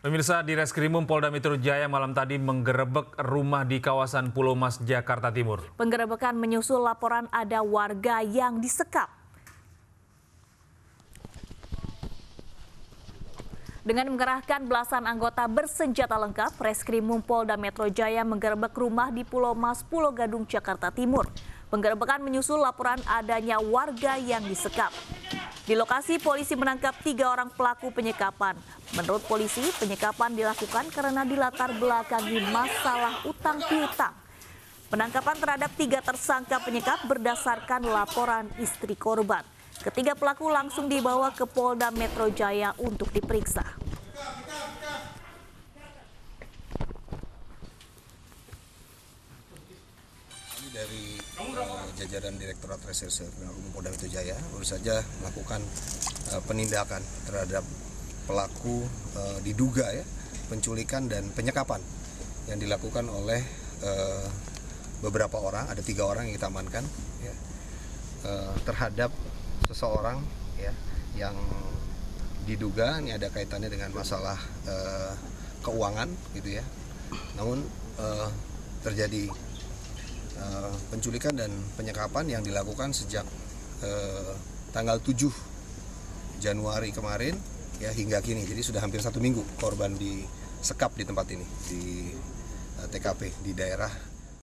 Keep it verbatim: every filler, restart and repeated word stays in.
Pemirsa, di Reskrimum Polda Metro Jaya malam tadi menggerebek rumah di kawasan Pulau Mas, Jakarta Timur. Penggerebekan menyusul laporan ada warga yang disekap. Dengan mengerahkan belasan anggota bersenjata lengkap, Reskrimum Polda Metro Jaya menggerebek rumah di Pulau Mas, Pulau Gadung, Jakarta Timur. Penggerebekan menyusul laporan adanya warga yang disekap. Di lokasi, polisi menangkap tiga orang pelaku penyekapan. Menurut polisi, penyekapan dilakukan karena dilatar belakangi masalah utang piutang. Penangkapan terhadap tiga tersangka penyekap berdasarkan laporan istri korban. Ketiga pelaku langsung dibawa ke Polda Metro Jaya untuk diperiksa. Dari uh, jajaran Direktorat Reserse Kriminal Umum Polda Metro Jaya baru saja melakukan uh, penindakan terhadap pelaku uh, diduga ya penculikan dan penyekapan yang dilakukan oleh uh, beberapa orang, ada tiga orang yang kita amankan ya, uh, terhadap seseorang ya yang diduga ini ada kaitannya dengan masalah uh, keuangan gitu ya, namun uh, terjadi Uh, penculikan dan penyekapan yang dilakukan sejak uh, tanggal tujuh Januari kemarin ya hingga kini. Jadi sudah hampir satu minggu korban disekap di tempat ini, di uh, T K P di daerah